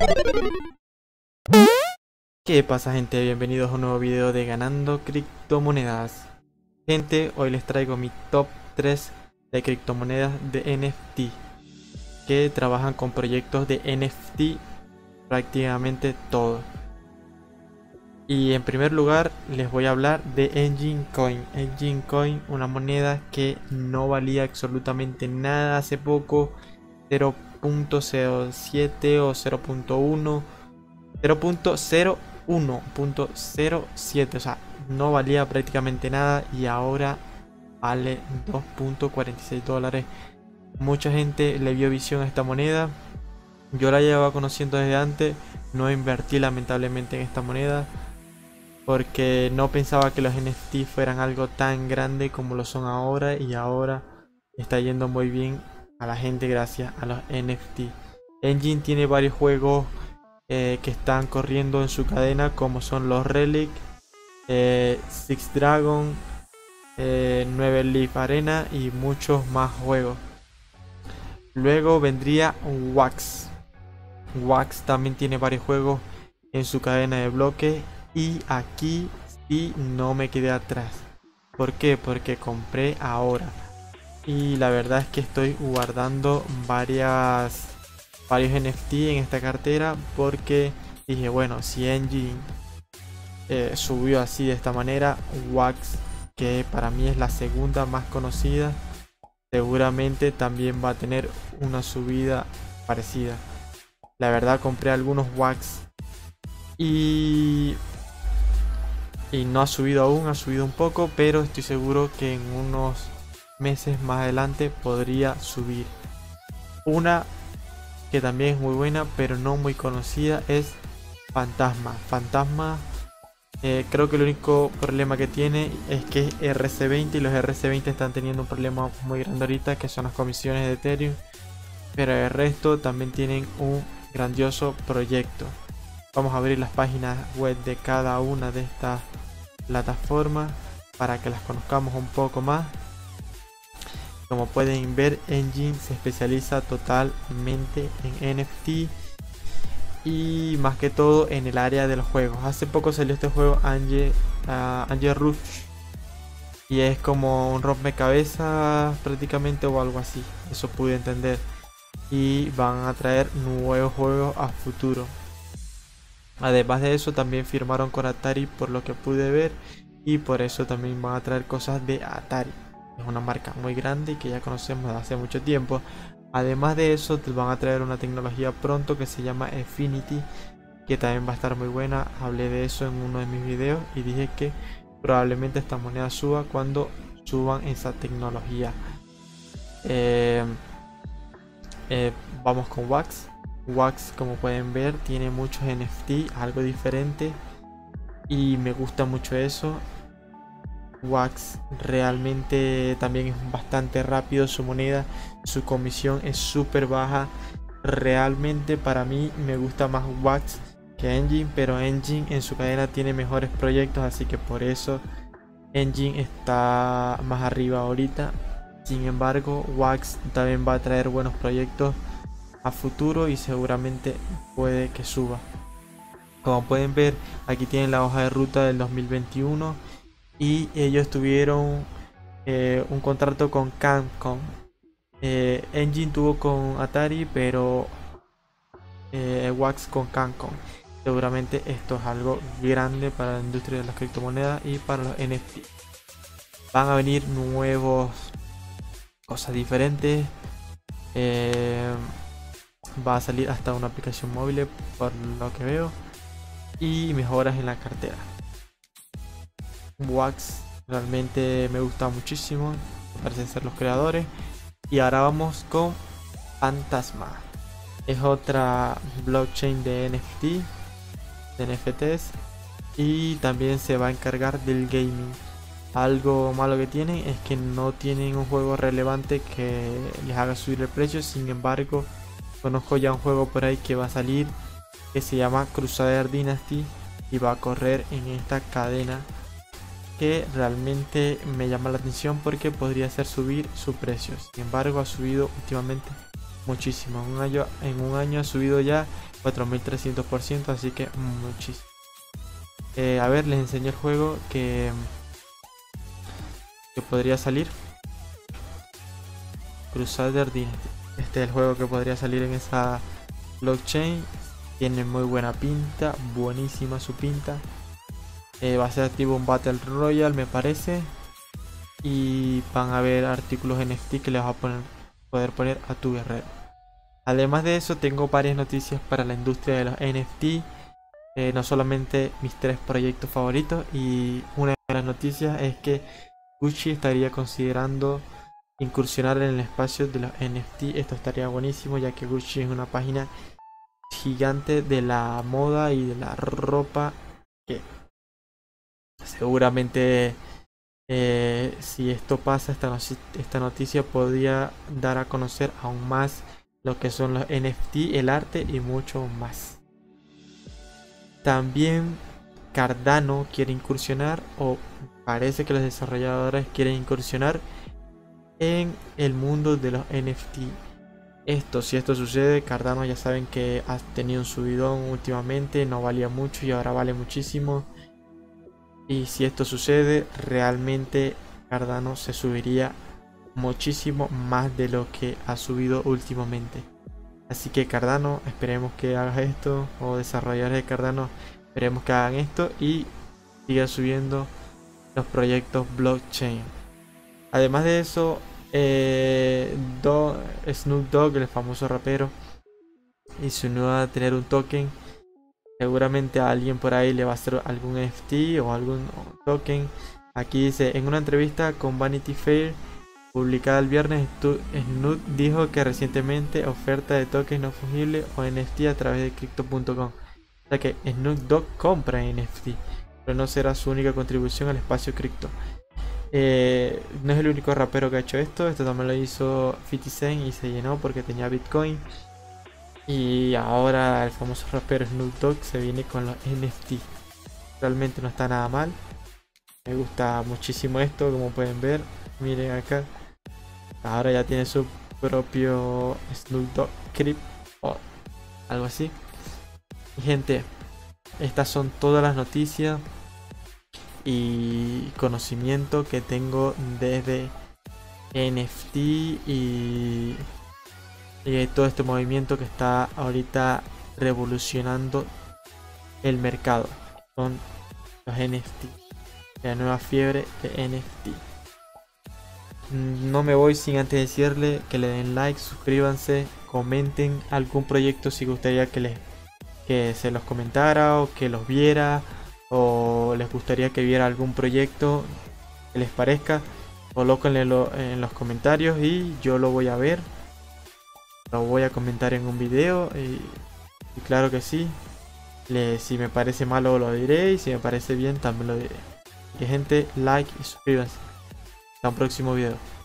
¿Qué pasa, gente? Bienvenidos a un nuevo video de Ganando Criptomonedas. Gente, hoy les traigo mi top 3 de criptomonedas de NFT que trabajan con proyectos de NFT prácticamente todo. Y en primer lugar les voy a hablar de Enjin Coin. Enjin Coin, una moneda que no valía absolutamente nada hace poco, 0.07 o 0.07, o sea, no valía prácticamente nada y ahora vale 2.46 dólares. Mucha gente le vio visión a esta moneda. Yo la llevaba conociendo desde antes, no invertí lamentablemente en esta moneda porque no pensaba que los NFT fueran algo tan grande como lo son ahora, y ahora está yendo muy bien a la gente gracias a los NFT. Enjin tiene varios juegos que están corriendo en su cadena, como son los Relic, Six Dragon, 9 Leaf Arena y muchos más juegos. Luego vendría Wax. Wax también tiene varios juegos en su cadena de bloques, y aquí sí no me quedé atrás. ¿Por qué? Porque compré ahora y la verdad es que estoy guardando varios NFT en esta cartera, porque dije, bueno, si Enjin subió así de esta manera, Wax, que para mí es la segunda más conocida, seguramente también va a tener una subida parecida. La verdad, compré algunos Wax y no ha subido aún, ha subido un poco, pero estoy seguro que en unos meses más adelante podría subir. Una que también es muy buena pero no muy conocida es Fantasma. Creo que el único problema que tiene es que es RC20, y los RC20 están teniendo un problema muy grande ahorita, que son las comisiones de Ethereum, pero el resto también tienen un grandioso proyecto. Vamos a abrir las páginas web de cada una de estas plataformas para que las conozcamos un poco más. Como pueden ver, Enjin se especializa totalmente en NFT y más que todo en el área de los juegos. Hace poco salió este juego Angel Rush, y es como un rompecabezas prácticamente o algo así, eso pude entender, y van a traer nuevos juegos a futuro. Además de eso, también firmaron con Atari por lo que pude ver, y por eso también van a traer cosas de Atari. Es una marca muy grande y que ya conocemos de hace mucho tiempo. Además de eso, te van a traer una tecnología pronto que se llama Infinity, que también va a estar muy buena. Hablé de eso en uno de mis videos y dije que probablemente esta moneda suba cuando suban esa tecnología. Vamos con Wax. Wax, como pueden ver, tiene muchos NFT, algo diferente, y me gusta mucho eso. Wax realmente también es bastante rápido su moneda, su comisión es súper baja. Realmente para mí me gusta más Wax que Enjin, pero Enjin en su cadena tiene mejores proyectos, así que por eso Enjin está más arriba ahorita. Sin embargo, Wax también va a traer buenos proyectos a futuro y seguramente puede que suba. Como pueden ver, aquí tienen la hoja de ruta del 2021 y ellos tuvieron un contrato con Capcom. Enjin tuvo con Atari, pero Wax con Capcom. Seguramente esto es algo grande para la industria de las criptomonedas y para los NFT. Van a venir nuevos cosas diferentes. Va a salir hasta una aplicación móvil por lo que veo, y mejoras en la cartera. Wax realmente me gusta muchísimo, parecen ser los creadores. Y ahora vamos con Fantasma. Es otra blockchain de NFTs, y también se va a encargar del gaming. Algo malo que tienen es que no tienen un juego relevante que les haga subir el precio. Sin embargo, conozco ya un juego por ahí que va a salir que se llama Crusader Dynasty y va a correr en esta cadena, que realmente me llama la atención porque podría hacer subir su precio. Sin embargo, ha subido últimamente muchísimo. En un año ha subido ya 4300%, así que muchísimo. A ver, les enseño el juego que podría salir. Crusader Dynasty. Este es el juego que podría salir en esa blockchain. Tiene muy buena pinta, buenísima su pinta. Va a ser tipo un Battle Royale, me parece. Y van a haber artículos NFT que les vas a poder poner a tu guerrero. Además de eso, tengo varias noticias para la industria de los NFT. No solamente mis 3 proyectos favoritos. Y una de las noticias es que Gucci estaría considerando incursionar en el espacio de los NFT. Esto estaría buenísimo, ya que Gucci es una página gigante de la moda y de la ropa, que seguramente si esto pasa, esta noticia podría dar a conocer aún más lo que son los NFT, el arte y mucho más. También Cardano quiere incursionar, o parece que los desarrolladores quieren incursionar en el mundo de los NFT. Si esto sucede, Cardano ya saben que ha tenido un subidón últimamente, no valía mucho y ahora vale muchísimo. Y si esto sucede, realmente Cardano se subiría muchísimo más de lo que ha subido últimamente. Así que Cardano, esperemos que hagas esto, o desarrolladores de Cardano, esperemos que hagan esto y sigan subiendo los proyectos blockchain. Además de eso, Snoop Dogg, el famoso rapero, y su nueva tener un token. Seguramente a alguien por ahí le va a hacer algún NFT o algún token. Aquí dice: en una entrevista con Vanity Fair publicada el viernes, Snoop dijo que recientemente oferta de tokens no fungibles o NFT a través de crypto.com. O sea que Snoop Dogg compra NFT, pero no será su única contribución al espacio cripto. No es el único rapero que ha hecho esto. Esto también lo hizo 50 Cent y se llenó porque tenía Bitcoin. Y ahora el famoso rapero Snoop Dogg se viene con los NFT. Realmente no está nada mal. Me gusta muchísimo esto, como pueden ver. Miren acá. Ahora ya tiene su propio Snoop Dogg Crypto o algo así. Y gente, estas son todas las noticias y conocimiento que tengo desde NFT y todo este movimiento que está ahorita revolucionando el mercado. Son los NFT, la nueva fiebre de NFT. No me voy sin antes decirle que le den like, suscríbanse, comenten algún proyecto si gustaría que se los comentara o que los viera, o les gustaría que viera algún proyecto que les parezca. Colóquenlo en los comentarios y yo lo voy a ver, lo voy a comentar en un video y claro que sí. Si me parece malo lo diré, y si me parece bien también lo diré. Y gente, like y suscríbanse. Hasta un próximo video.